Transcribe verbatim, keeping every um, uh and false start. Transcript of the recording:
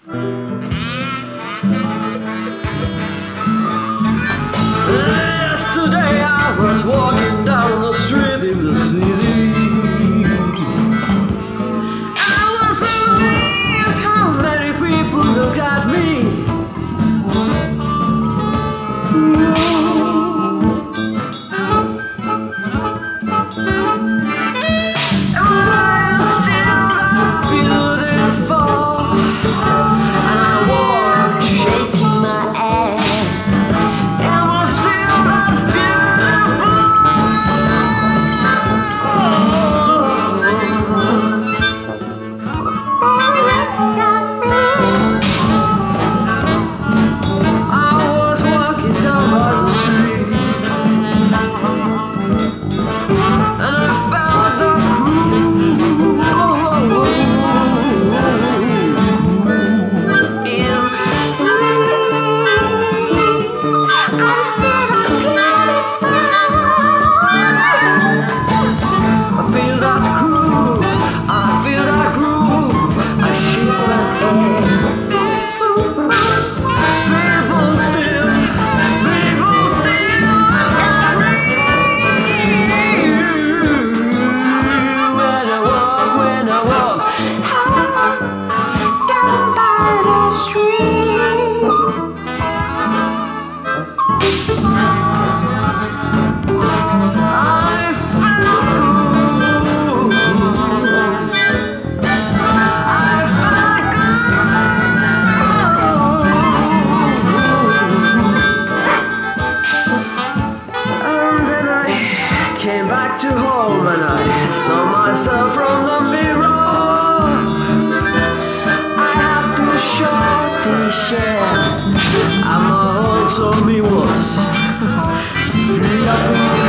Yesterday I was walking down the street in the city. I was amazed how many people look at me. Came back to home and I saw myself from the mirror. I had to shorty share. I'm a told me what's free up in